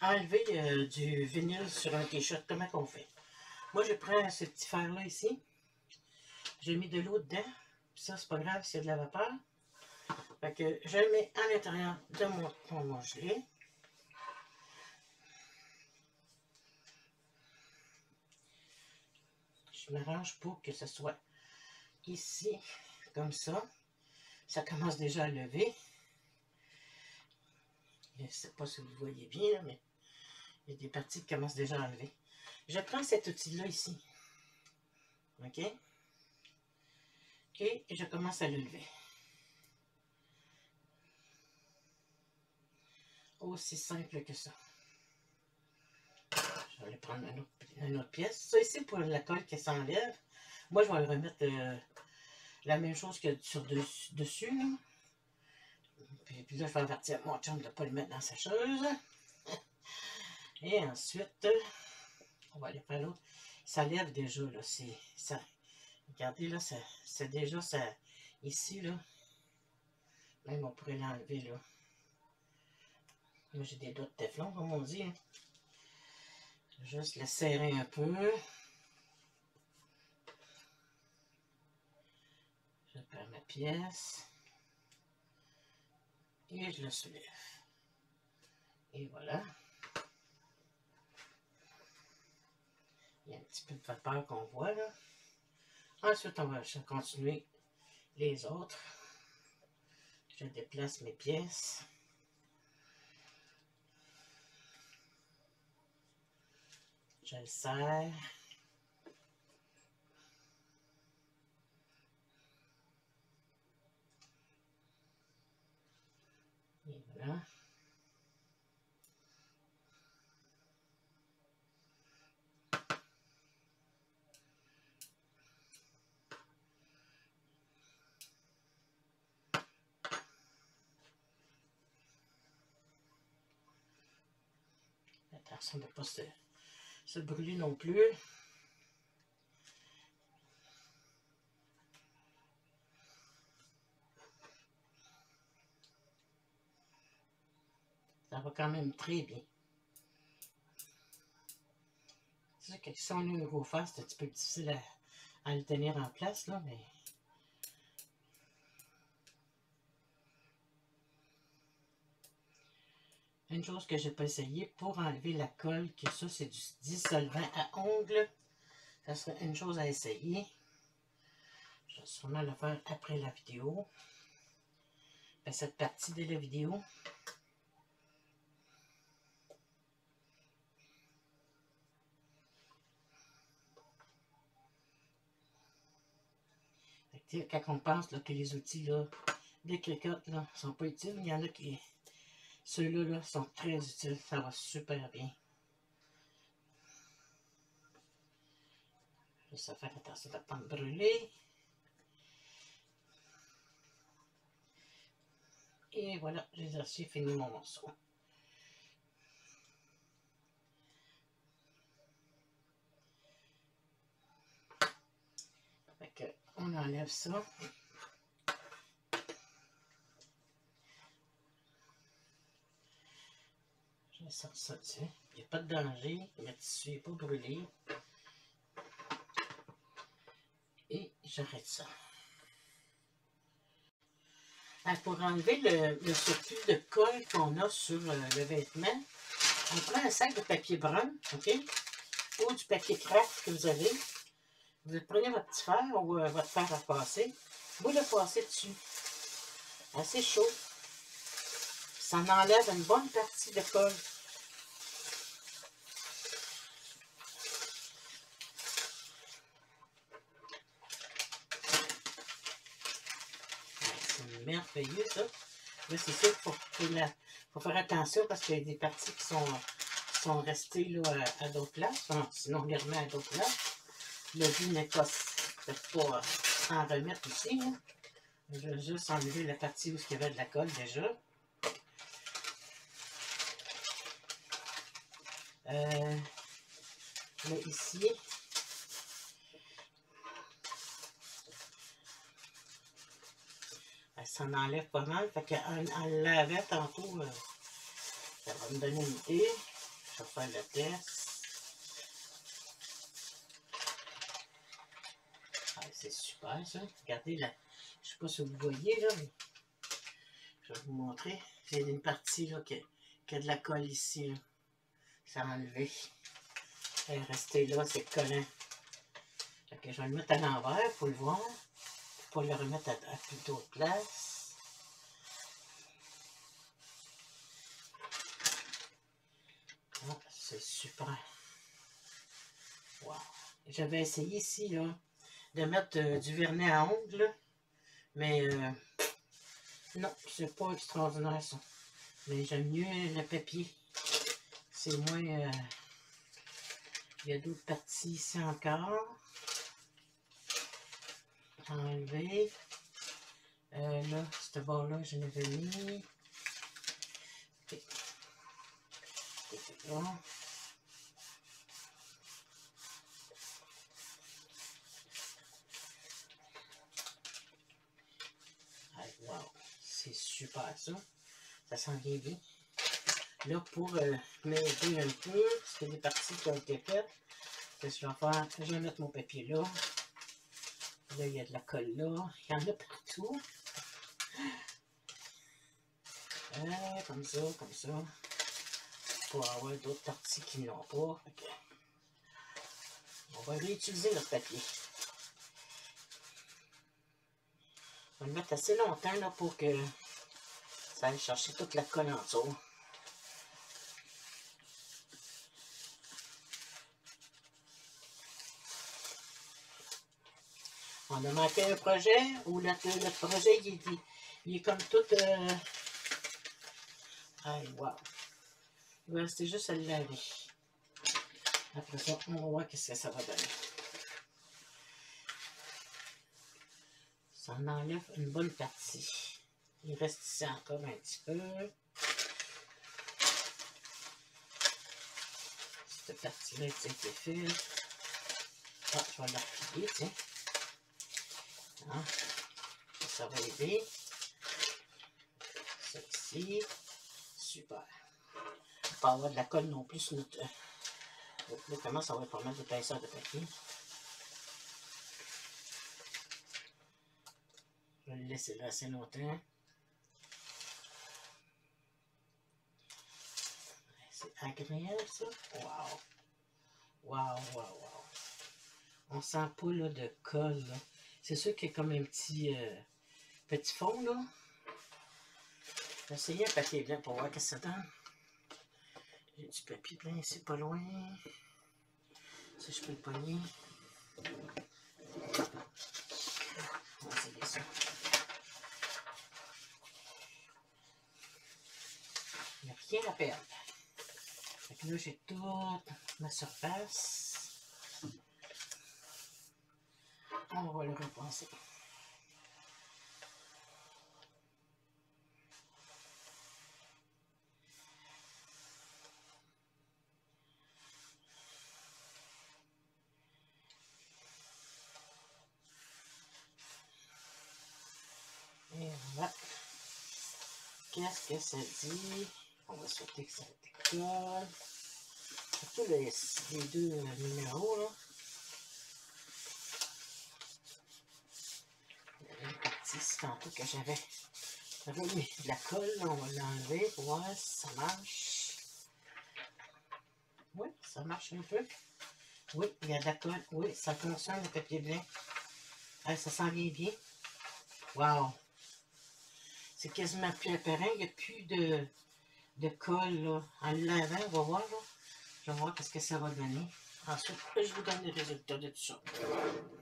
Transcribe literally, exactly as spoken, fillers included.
enlever euh, du vinyle sur un t-shirt, comment qu'on fait? Moi, je prends ce petit fer-là ici. J'ai mis de l'eau dedans. Puis ça, c'est pas grave s'il y a de la vapeur. Fait que je le mets à l'intérieur de mon, mon, mon gelé. Je m'arrange pour que ce soit ici, comme ça. Ça commence déjà à lever. Je ne sais pas si vous voyez bien, mais il y a des parties qui commencent déjà à lever. Je prends cet outil-là ici. OK? Et je commence à le lever. Aussi simple que ça. Je vais aller prendre une autre, une autre pièce. Ça ici pour la colle qui s'enlève. Moi, je vais remettre euh, la même chose que sur dessus. dessus là. Puis, puis là, je vais avertir mon chum de ne pas le mettre dans sa chose. Et ensuite, on va aller faire l'autre. Ça lève déjà, là. C'est ça. Regardez, là, c'est déjà ça. Ici, là. Même on pourrait l'enlever, là. Moi, j'ai des doigts de téflon, comme on dit. Hein. Juste le serrer un peu. Je prends ma pièce. Et je le soulève. Et voilà. Il y a un petit peu de vapeur qu'on voit, là. Ensuite, on va continuer les autres. Je déplace mes pièces. Je le serre. Et voilà. Attention de ne pas se, se brûler non plus. Ça va quand même très bien. C'est sûr que si on a un gros fer, c'est un petit peu difficile à, à le tenir en place, là, mais... Une chose que je n'ai pas essayé pour enlever la colle, que ça, c'est du dissolvant à ongles. Ça serait une chose à essayer. Je vais sûrement le faire après la vidéo. Ben, cette partie de la vidéo. Quand on pense là, que les outils là, de Cricut ne sont pas utiles, il y en a qui... Ceux-là là, sont très utiles. Ça va super bien. Juste à faire attention de ne pas me brûler. Et voilà, j'ai aussi fini mon morceau. Fait que, on enlève ça. Je sors ça dessus. Il n'y a pas de danger. Le tissu n'est pas brûlé. Et j'arrête ça. Alors, pour enlever le, le surplus de colle qu'on a sur euh, le vêtement, on prend un sac de papier brun, OK? Ou du papier craft que vous avez. Vous prenez votre petit fer ou euh, votre fer à passer. Vous le passez dessus. Assez chaud. Ça en enlève une bonne partie de colle. C'est merveilleux, ça. Là, c'est sûr qu'il faut, faut, faut faire attention parce qu'il y a des parties qui sont, qui sont restées là, à, à d'autres places. Enfin, sinon, on les remet à d'autres places. Le but n'est pas, pas en remettre ici. Hein. Je vais juste enlever la partie où il y avait de la colle déjà. Euh, là, ici, ça en enlève pas mal. Fait qu'en en lavant tantôt, euh, ça va me donner une idée. Je vais faire le test. Ah, c'est super ça. Regardez là. Je ne sais pas si vous voyez là, mais je vais vous montrer. J'ai une partie là qui a, qui a de la colle ici. Là. Ça a enlevé. Elle est restée là, c'est collant. Okay, je vais le mettre à l'envers pour le voir. Pour le remettre à, à plus d'autres places. Ah, c'est super. Wow. J'avais essayé ici là, de mettre euh, du vernis à ongles, là, mais euh, non, c'est pas extraordinaire ça. Mais j'aime mieux le papier. C'est moins... Euh, il y a d'autres parties ici encore. Enlever. Euh, là, ce bord-là, je l'avais mis. Okay. Là. Wow, c'est super ça. Ça sent bien bien. Là, pour euh, m'aider un peu, parce qu'il y a des parties qui ont été faites, qu'est-ce que je vais faire? Je vais mettre mon papier là. Là, il y a de la colle là. Il y en a partout. Euh, comme ça, comme ça. Pour avoir d'autres parties qui ne l'ont pas. Okay. On va réutiliser notre papier. On va le mettre assez longtemps là, pour que ça aille chercher toute la colle en dessous. On a manqué un projet où le, le projet il est, il est comme tout... Euh... Aïe, wow. Il va rester juste à le laver. Après ça, on va voir qu'est-ce que ça va donner. Ça en enlève une bonne partie. Il reste ici encore un petit peu. Cette partie-là, a été faite. Ah, je vais la replier, tiens. Ah, ça va aider. Ça ici. Super. Pas avoir de la colle non plus sur notre... Là, comment ça va être pas mal d'épaisseur de papier. Je vais le laisser là assez longtemps. C'est agréable ça. Wow. Wow, wow, wow. On sent pas là, de colle. C'est sûr qu'il y a comme un petit, euh, petit fond là. Je vais essayer un papier blanc pour voir qu'est-ce que ça donne. J'ai du papier blanc ici pas loin. Ça je peux le pogner. On va essayer ça. Il n'y a rien à perdre. Fait que là j'ai toute ma surface. On va le repasser. Et voilà. Qu'est-ce que ça dit? On va souhaiter que ça décolle. Surtout les, les deux euh, numéros là. Il y avait une partie ici tantôt que j'avais mis de la colle. On va l'enlever pour voir si ça marche. Oui, ça marche un peu. Oui, il y a de la colle. Oui, ça concerne le papier blanc. Ah, ça sent bien bien. Wow! C'est quasiment plus apparent. Il n'y a plus de, de colle là. En le lavant, on va voir. Là. Je vais voir qu'est-ce que ça va donner. Ensuite, je vous donne les résultats de tout ça.